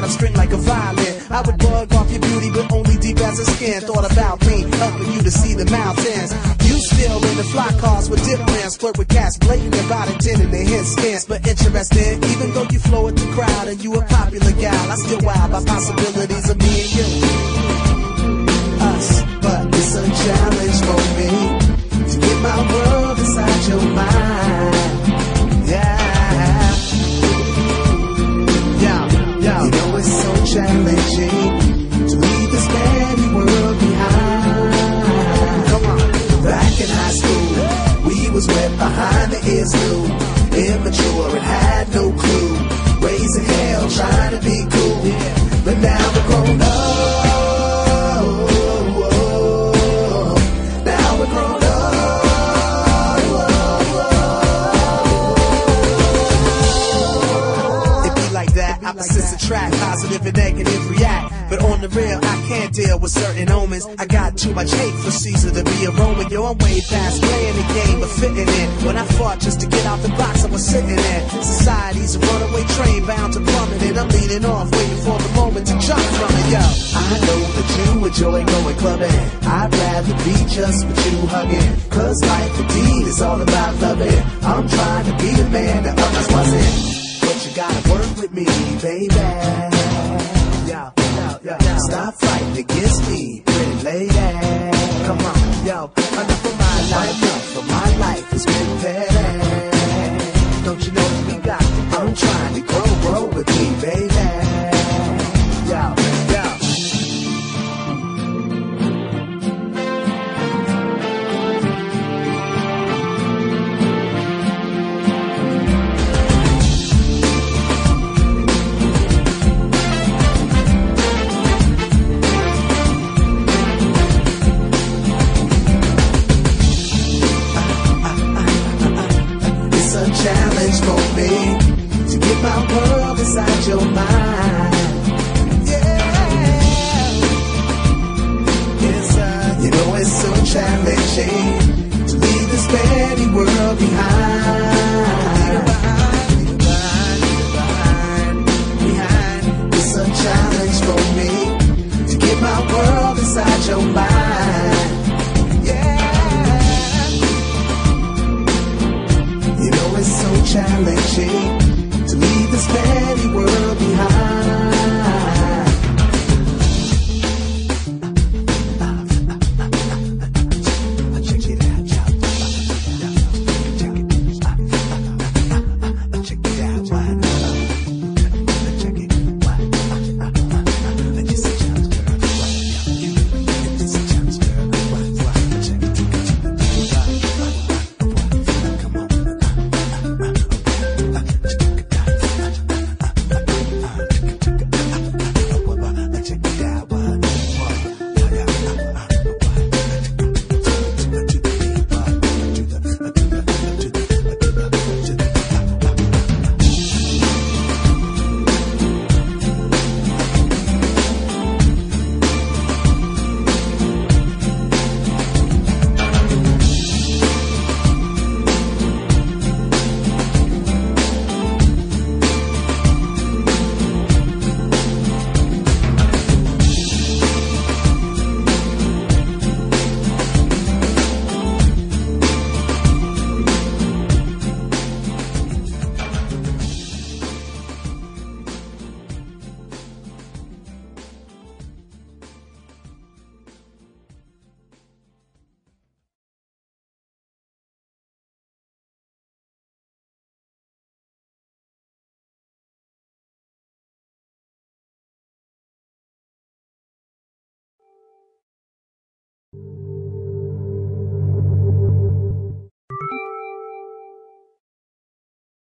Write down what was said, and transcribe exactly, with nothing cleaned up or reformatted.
that I'm string like a violin. I would bug off your beauty, but only deep as a skin. Thought about me, helping you to see the mountains. You still in the fly cars with dip plans, flirt with cats, blatant about intending to hit skins. But interested, even though you flow with the crowd and you a popular gal, I still wild by possibilities of me and you. Us, but it's a challenge for me to get my world inside your mind. Yeah, yeah, yeah. You know it's so challenging to leave this very world behind. Come on. Back in high school, we was wet behind the ears new, immature and had no clue, raising hell trying to be cool. But now we're grown up. Now we're grown up. Opposites attract, positive and negative react. But on the real, I can't deal with certain omens. I got too much hate for Caesar to be a Roman. Yo, I'm way past playing the game, but fitting in. When I fought just to get out the box, I was sitting in. Society's a runaway train bound to plummet, and I'm leading off, waiting for the moment to jump from it. Yo, I know that you enjoy going clubbing. I'd rather be just with you hugging, cause life indeed is all about loving. I'm trying to be the man that others wasn't. You gotta work with me, baby.